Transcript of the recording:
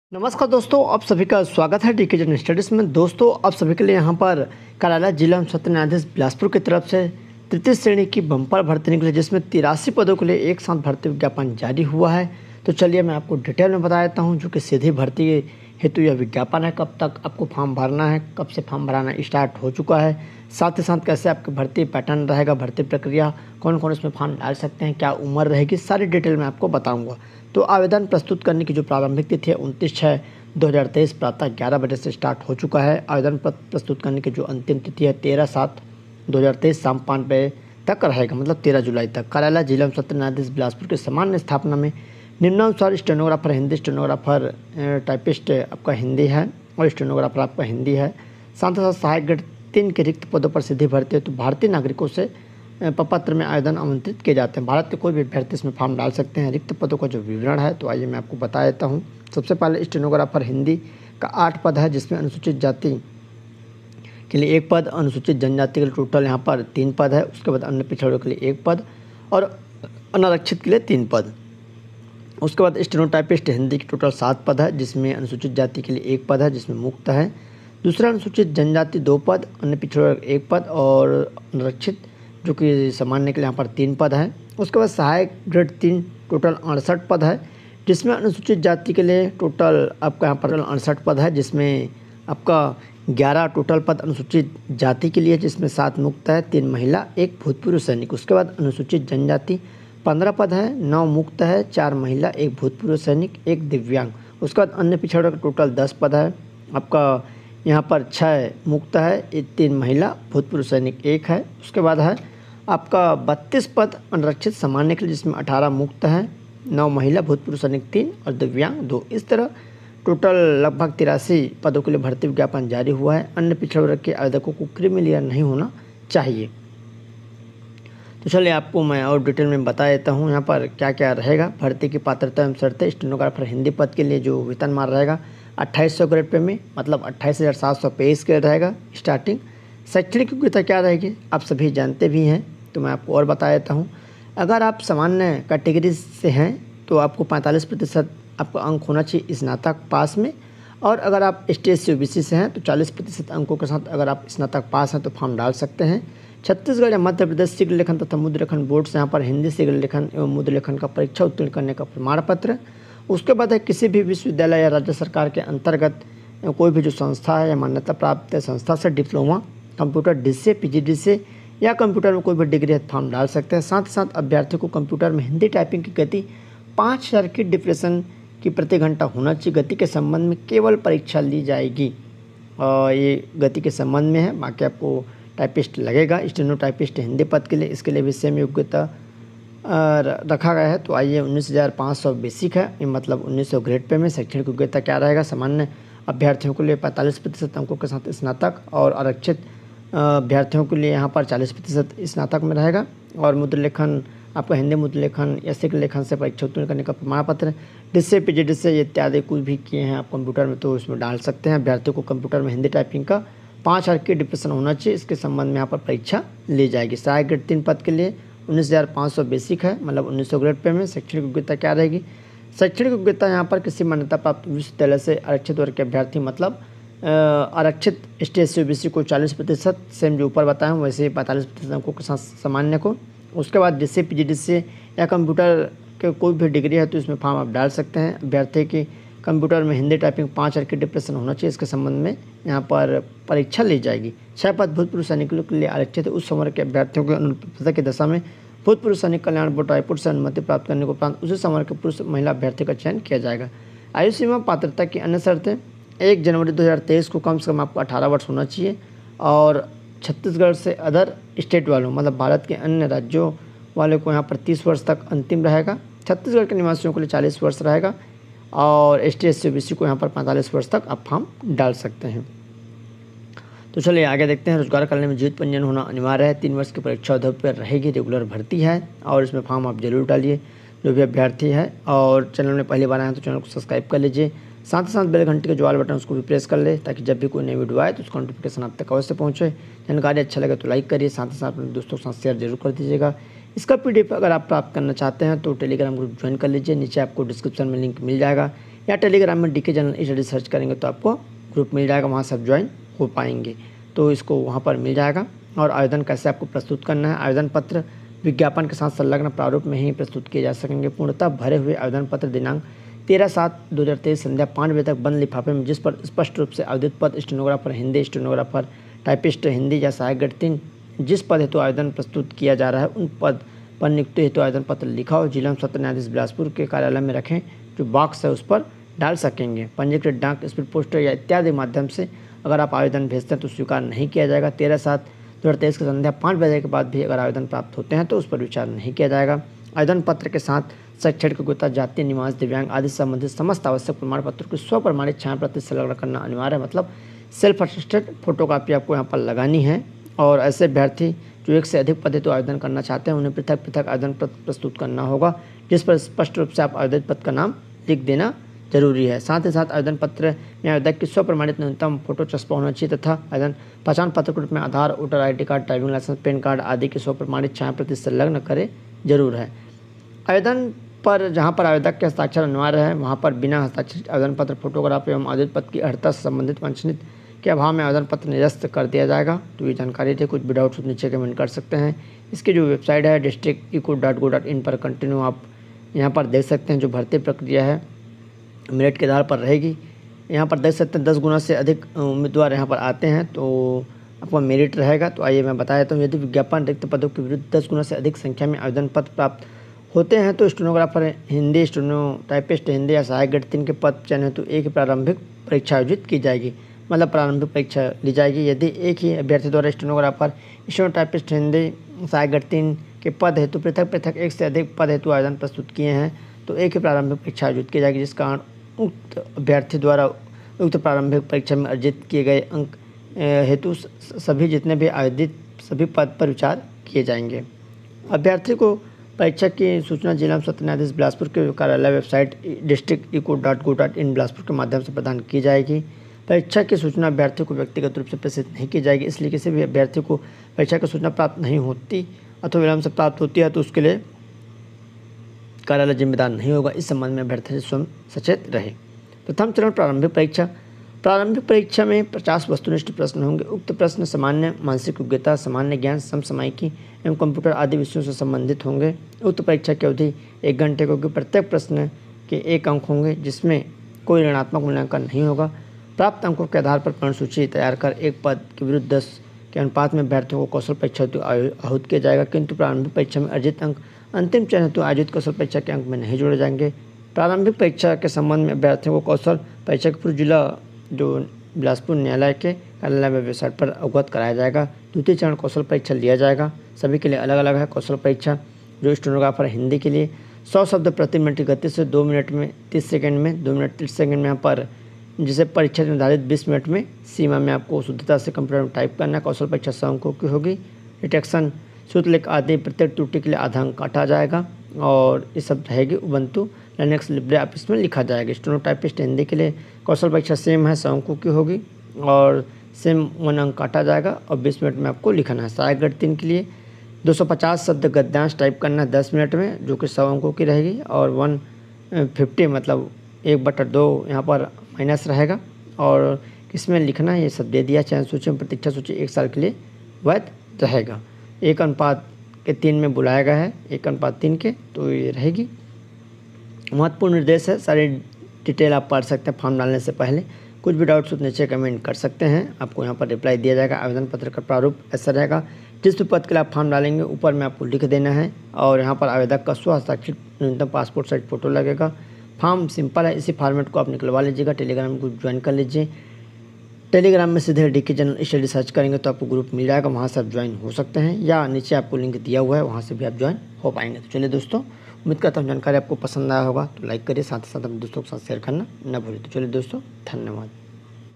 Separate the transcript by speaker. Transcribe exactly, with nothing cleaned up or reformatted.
Speaker 1: नमस्कार दोस्तों, आप सभी का स्वागत है डीके जन स्टडीज़ में। दोस्तों, आप सभी के लिए यहाँ पर कार्यालय जिला एवं सत्र न्यायाधीश बिलासपुर की तरफ से तृतीय श्रेणी की बम्पर भर्ती निकली, जिसमें तिरासी पदों के लिए एक साथ भर्ती विज्ञापन जारी हुआ है। तो चलिए मैं आपको डिटेल में बता देता हूँ, जो कि सीधी भर्ती हेतु यह विज्ञापन है। कब तक आपको फॉर्म भरना है, कब से फॉर्म भराना स्टार्ट हो चुका है, साथ ही साथ कैसे आपकी भर्ती पैटर्न रहेगा, भर्ती प्रक्रिया, कौन कौन इसमें फॉर्म डाल सकते हैं, क्या उम्र रहेगी, सारी डिटेल में आपको बताऊँगा। तो आवेदन प्रस्तुत करने की जो प्रारंभिक तिथि है उनतीस छः दो हज़ार तेईस प्रातः ग्यारह बजे से स्टार्ट हो चुका है। आवेदन पत्र प्रस्तुत करने की जो अंतिम तिथि है तेरह सात दो हज़ार तेईस शाम पाँच बजे तक रहेगा, मतलब तेरह जुलाई तक। कार्यालय जिला एवं सत्र न्यायाधीश बिलासपुर के सामान्य स्थापना में निम्नानुसार स्टेनोग्राफर हिंदी, स्टेनोग्राफर टाइपिस्ट आपका हिंदी है और स्टेनोग्राफर आपका हिंदी है। साथ ही साथ सहायक ग्रेड तीन के रिक्त पदों पर सीधी भर्ती है। तो भारतीय नागरिकों से प्रपत्र में आवेदन आमंत्रित किए जाते हैं। भारत के कोई भी अभ्यर्थी इसमें फॉर्म डाल सकते हैं। रिक्त पदों का जो विवरण है तो आइए मैं आपको बता देता हूँ। सबसे पहले स्टेनोग्राफर हिंदी का आठ पद है, जिसमें अनुसूचित जाति के लिए एक पद, अनुसूचित जनजाति के लिए टोटल यहाँ पर तीन पद है। उसके बाद अन्य पिछड़ों के लिए एक पद और अनारक्षित के लिए तीन पद। उसके बाद स्टेनोटाइपिस्ट हिंदी की टोटल सात पद है, जिसमें अनुसूचित जाति के लिए एक पद है, जिसमें मुक्त है। दूसरा अनुसूचित जनजाति दो पद, अन्य पिछड़ों एक पद और अनारक्षित जो कि सामान्य के लिए यहाँ पर तीन पद है। उसके बाद सहायक ग्रेड तीन टोटल अड़सठ पद है, जिसमें अनुसूचित जाति के लिए टोटल आपका यहाँ पर अड़सठ पद है, जिसमें आपका ग्यारह टोटल पद अनुसूचित जाति के लिए, जिसमें सात मुक्त है, तीन महिला, एक भूतपूर्व सैनिक। उसके बाद अनुसूचित जनजाति पंद्रह पद है, नौ मुक्त है, चार महिला, एक भूतपूर्व सैनिक, एक दिव्यांग। उसके बाद अन्य पिछड़ों का टोटल दस पद है। आपका यहाँ पर छः मुक्त है, तीन महिला, भूतपूर्व सैनिक एक है। उसके बाद है आपका बत्तीस पद अनारक्षित सामान्य के लिए, जिसमें अठारह मुक्त है, नौ महिला, भूतपूर्व सैनिक तीन और दिव्यांग दो। इस तरह टोटल लगभग तिरासी पदों के लिए भर्ती विज्ञापन जारी हुआ है। अन्य पिछड़े वर्ग के आवेदकों को क्रीमी लेयर नहीं होना चाहिए। तो चलिए आपको मैं और डिटेल में बता देता हूँ यहाँ पर क्या क्या रहेगा। भर्ती की पात्रता एवं शर्तें। स्टेनोग्राफर हिंदी पद के लिए जो वेतनमान रहेगा अट्ठाईस सौ ग्रेड पे में, मतलब अट्ठाईस हज़ार सात सौ पेईस के रहेगा स्टार्टिंग। शैक्षणिक योग्यता क्या रहेगी आप सभी जानते भी हैं, तो मैं आपको और बता देता हूँ। अगर आप सामान्य कैटेगरी से हैं तो आपको पैंतालीस प्रतिशत आपका अंक होना चाहिए स्नातक पास में, और अगर आप S T S C O B C से हैं तो चालीस प्रतिशत अंकों के साथ अगर आप स्नातक पास हैं तो फॉर्म डाल सकते हैं। छत्तीसगढ़ या मध्य प्रदेश शीघ्र लेखन तथा मुद्र लेखन बोर्ड से यहाँ पर हिंदी शीघ्र लेखन एवं मुद्र लेखन का परीक्षा उत्तीर्ण करने का प्रमाण पत्र। उसके बाद है किसी भी विश्वविद्यालय या राज्य सरकार के अंतर्गत कोई भी जो संस्था है या मान्यता प्राप्त संस्था से diploma computer D C A, P G D C A या कंप्यूटर में कोई भी डिग्री है फॉर्म डाल सकते हैं। साथ ही साथ अभ्यर्थी को कंप्यूटर में हिंदी टाइपिंग की गति पाँच हज़ार की डिप्रेशन की प्रति घंटा होना चाहिए। गति के संबंध में केवल परीक्षा ली जाएगी, और ये गति के संबंध में है, बाकी आपको टाइपिस्ट लगेगा। स्टेनो टाइपिस्ट हिंदी पद के लिए इसके लिए भी सेम योग्यता रखा गया है। तो आइए उन्नीस हज़ार पाँच सौ बेसिक है, ये मतलब उन्नीस सौ ग्रेड पे में। शैक्षणिक योग्यता क्या रहेगा, सामान्य अभ्यर्थियों के लिए पैंतालीस प्रतिशत अंकों के साथ स्नातक, और आरक्षित अभ्यर्थियों के लिए यहाँ पर चालीस प्रतिशत स्नातक में रहेगा। और मुद्र लेखन आपका हिंदी मुद्र लेखन या शीघ्र लेखन से परीक्षा उत्तीर्ण करने का प्रमाण पत्र, जिससे पी जी डी से इत्यादि कुछ भी किए हैं आप कंप्यूटर में तो उसमें डाल सकते हैं। अभ्यर्थियों को कंप्यूटर में हिंदी टाइपिंग का पाँच हज़ार की डिप्रेशन होना चाहिए, इसके संबंध में यहाँ पर परीक्षा ली जाएगी। सहायक ग्रेड तीन पद के लिए उन्नीस हज़ार पाँच सौ बेसिक है, मतलब उन्नीस सौ ग्रेड पे में। शैक्षणिक योग्यता क्या रहेगी, शैक्षणिक योग्यता यहाँ पर किसी मान्यता प्राप्त विश्वविद्यालय से आरक्षित वर्ग के अभ्यर्थी, मतलब आरक्षित S T S C O B C को चालीस प्रतिशत, सेम जो ऊपर बताया हूँ वैसे पैंतालीस प्रतिशत अंकों के साथ सामान्य को। उसके बाद जिससे पी जी डी सी या कंप्यूटर के कोई भी डिग्री है तो इसमें फॉर्म आप डाल सकते हैं। अभ्यर्थी की कंप्यूटर में हिंदी टाइपिंग पाँच हज़ार की डिप्रेशन होना चाहिए, इसके संबंध में यहाँ पर परीक्षा ली जाएगी। छः पद भूतपूर्व सैनिकों के लिए आरक्षित है। उस समूह के अभ्यर्थियों के अनुपस्थिति की दशा में भूतपूर्व सैनिक कल्याण बोर्ड रायपुर से अनुमति प्राप्त करने के उपरांत उसी समूह के पुरुष महिला अभ्यर्थी का चयन किया जाएगा। आयु सीमा पात्रता की अन्य शर्तें। एक जनवरी दो हज़ार तेईस को कम से कम आपको अठारह वर्ष होना चाहिए, और छत्तीसगढ़ से अदर स्टेट वालों, मतलब भारत के अन्य राज्यों वाले को यहाँ पर तीस वर्ष तक अंतिम रहेगा। छत्तीसगढ़ के निवासियों के लिए चालीस वर्ष रहेगा, और S T S C O B C को यहाँ पर पैंतालीस वर्ष तक आप फॉर्म डाल सकते हैं। तो चलिए आगे देखते हैं। रोजगार कल्याण में जीवित पंजीयन होना अनिवार्य है। तीन वर्ष की परीक्षा अवधि पर रहेगी। रेगुलर भर्ती है, और इसमें फॉर्म आप जरूर डालिए जो भी अभ्यर्थी है। और चैनल में पहली बार आए तो चैनल को सब्सक्राइब कर लीजिए। साथ ही साथ बेल घंटे के जो ऑल बटन उसको भी प्रेस कर ले, ताकि जब भी कोई नई वीडियो आए तो उसका नोटिफिकेशन आप तक अवश्य पहुँचे। जानकारी अच्छा लगे तो लाइक करिए, साथ ही साथ अपने दोस्तों के साथ शेयर जरूर कर दीजिएगा। इसका पी डी एफ अगर आप प्राप्त करना चाहते हैं तो टेलीग्राम ग्रुप ज्वाइन कर लीजिए, नीचे आपको डिस्क्रिप्शन में लिंक मिल जाएगा। या टेलीग्राम में डी के जनरल स्टडी सर्च करेंगे तो आपको ग्रुप मिल जाएगा, वहाँ से आप ज्वाइन हो पाएंगे। तो इसको वहाँ पर मिल जाएगा। और आवेदन कैसे आपको प्रस्तुत करना है, आवेदन पत्र विज्ञापन के साथ संलग्न प्रारूप में ही प्रस्तुत किए जा सकेंगे। पूर्णतः भरे हुए आवेदन पत्र दिनांक तेरह सात दो हज़ार तेईस संध्या पाँच बजे तक बंद लिफाफे में, जिस पर स्पष्ट रूप से आवेदित पद stenographer Hindi, stenographer typist Hindi या सहायक गण तीन जिस पद हेतु आवेदन प्रस्तुत किया जा रहा है उन पद पर नियुक्ति हेतु आवेदन पत्र लिखा हो जिला सत्र न्यायाधीश बिलासपुर के कार्यालय में रखें, जो बॉक्स है उस पर डाल सकेंगे। पंजीकृत डाक, स्पीड पोस्टर या इत्यादि माध्यम से अगर आप आवेदन भेजते हैं तो स्वीकार नहीं किया जाएगा। तेरह सात दो हज़ार तेईस की संध्या पाँच बजे के बाद भी अगर आवेदन प्राप्त होते हैं तो उस पर विचार नहीं किया जाएगा। आवेदन पत्र के साथ शैक्षणिक योग्यता, जातीय निवास, दिव्यांग आदि संबंधित समस्त आवश्यक प्रमाण पत्रों की स्व प्रमाणित छाया प्रति संलग्न करना अनिवार्य है। मतलब सेल्फ अटेस्टेड फोटोकॉपी आपको यहाँ पर लगानी है। और ऐसे अभ्यर्थी जो एक से अधिक पद हेतु आवेदन करना चाहते हैं उन्हें पृथक पृथक आवेदन पत्र प्रस्तुत करना होगा, जिस पर स्पष्ट रूप से आप आवेदित पद का नाम लिख देना जरूरी है। साथ ही साथ आवेदन पत्र में आवेदक की स्व प्रमाणित न्यूनतम फोटो चस्पा होना चाहिए तथा आवेदन पहचान पत्र के रूप में Aadhaar, voter I D card, driving licence, PAN card आदि की स्व प्रमाणित छाया प्रति संलग्न करे जरूर है। आवेदन पर जहां पर आवेदक के हस्ताक्षर अनिवार्य है वहां पर बिना हस्ताक्षरित आवेदन पत्र, फोटोग्राफ एवं आवेदित पत्र की अर्हता से संबंधित वंचित के अभाव में आवेदन पत्र निरस्त कर दिया जाएगा। तो ये जानकारी थी, कुछ भी डाउट्स नीचे कमेंट कर सकते हैं। इसकी जो वेबसाइट है district eco dot gov dot in पर कंटिन्यू आप यहाँ पर देख सकते हैं। जो भर्ती प्रक्रिया है मेरिट के आधार पर रहेगी। यहाँ पर देख सकते हैं दस गुना से अधिक उम्मीदवार यहाँ पर आते हैं तो आपका मेरिट रहेगा। तो आइए मैं बताया तो यदि विज्ञापन रिक्त पदों के विरुद्ध दस गुना से अधिक संख्या में आवेदन पत्र प्राप्त होते हैं तो stenographer Hindi, steno typist Hindi या सहायक गण तीन के पद चयन हेतु एक ही प्रारंभिक परीक्षा आयोजित की जाएगी। मतलब प्रारंभिक परीक्षा ली जाएगी। यदि एक ही अभ्यर्थी द्वारा स्टेनोग्राफर, स्टेनो टाइपिस्ट हिंदी, सहायक गण तीन के पद हेतु पृथक पृथक एक से अधिक पद हेतु आवेदन प्रस्तुत किए हैं तो एक ही प्रारंभिक परीक्षा आयोजित की जाएगी, जिस कारण उक्त अभ्यर्थी द्वारा उक्त प्रारंभिक परीक्षा में अर्जित किए गए अंक हेतु सभी जितने भी आवेदित सभी पद पर विचार किए जाएंगे। अभ्यर्थी को परीक्षा की सूचना जिला सत्र न्यायाधीश बिलासपुर के कार्यालय website district eco dot gov dot in Bilaspur के माध्यम से प्रदान की जाएगी। परीक्षा की सूचना अभ्यर्थी को व्यक्तिगत रूप से प्रेषित नहीं की जाएगी, इसलिए किसी भी अभ्यर्थी को परीक्षा की सूचना प्राप्त नहीं होती अथवा विलंब से प्राप्त होती है तो उसके लिए कार्यालय जिम्मेदार नहीं होगा। इस संबंध में अभ्यर्थी स्वयं सचेत रहे। प्रथम चरण प्रारंभिक परीक्षा। प्रारंभिक परीक्षा में पचास वस्तुनिष्ठ प्रश्न होंगे। उक्त प्रश्न सामान्य मानसिक योग्यता, सामान्य ज्ञान, समसामयिकी एवं कंप्यूटर आदि विषयों से संबंधित होंगे। उक्त परीक्षा की अवधि एक घंटे होगी। प्रत्येक प्रश्न के एक अंक होंगे जिसमें कोई ऋणात्मक मूल्यांकन नहीं होगा। प्राप्त अंकों के आधार पर प्रश्न सूची तैयार कर एक पद के विरुद्ध दस के अनुपात में अभ्यर्थियों को कौशल परीक्षा हेतु आहूत किया जाएगा, किंतु प्रारंभिक परीक्षा में अर्जित अंक अंतिम चयन हेतु आयोजित कौशल परीक्षा के अंक में नहीं जोड़े जाएंगे। प्रारंभिक परीक्षा के संबंध में अभ्यर्थियों को कौशल परीक्षा के पूर्व जिला जो बिलासपुर न्यायालय के कार्यालय में वेबसाइट पर अवगत कराया जाएगा। द्वितीय चरण कौशल परीक्षा लिया जाएगा, सभी के लिए अलग अलग है। कौशल परीक्षा जो स्टेनोग्राफर हिंदी के लिए सौ शब्द प्रति मिनट की गति से दो मिनट में तीस सेकंड में दो मिनट तीस सेकंड में यहाँ पर जिसे परीक्षा निर्धारित बीस मिनट में सीमा में आपको शुद्धता से कंप्यूटर में टाइप करना है। कौशल परीक्षा सौ अंकों की होगी। डिटेक्शन, सूत्रलेख आदि प्रत्येक त्रुटि के लिए आधा अंक काटा जाएगा और ये सब रहेगी। उबंटू लिनक्स लिब्रे ऑफिस में लिखा जाएगा। स्टेनो टाइपिस्ट हिंदी के लिए कौशल परीक्षा सेम है, सौ अंकों की होगी और सेम वन अंक काटा जाएगा और बीस मिनट में आपको लिखना है। सहायक गण तीन के लिए दो सौ पचास शब्द गद्यांश टाइप करना है दस मिनट में, जो कि सौ अंकों की रहेगी और वन फिफ्टी मतलब एक बटा दो यहाँ पर माइनस रहेगा। और किसमें लिखना है ये सब दे दिया। चयन सूची में प्रतीक्षा सूची एक साल के लिए वैध रहेगा। एक अनुपात के तीन में बुलाया गया है, एक अनुपात तीन के, तो ये रहेगी। महत्वपूर्ण निर्देश है, सारी डिटेल आप पढ़ सकते हैं फॉर्म डालने से पहले। कुछ भी डाउट्स हो नीचे कमेंट कर सकते हैं, आपको यहाँ पर रिप्लाई दिया जाएगा। आवेदन पत्र का प्रारूप ऐसा रहेगा, जिस भी पद के लिए आप फॉर्म डालेंगे ऊपर में आपको लिख देना है और यहाँ पर आवेदक का स्व हस्ताक्षरित न्यूनतम पासपोर्ट साइज फोटो लगेगा। फॉर्म सिंपल है, इसी फॉर्मेट को आप निकलवा लीजिएगा। टेलीग्राम को ज्वाइन कर लीजिए। टेलीग्राम में सीधे डी के जनरल स्टडी सर्च करेंगे तो आपको ग्रुप मिल जाएगा, वहाँ से आप ज्वाइन हो सकते हैं या नीचे आपको लिंक दिया हुआ है वहाँ से भी आप ज्वाइन हो पाएंगे। तो चलिए दोस्तों, उम्मीद करता हूँ जानकारी आपको पसंद आया होगा, तो लाइक करिए, साथ ही साथ अपने दोस्तों के साथ शेयर करना न भूलिए। तो चलिए दोस्तों, धन्यवाद।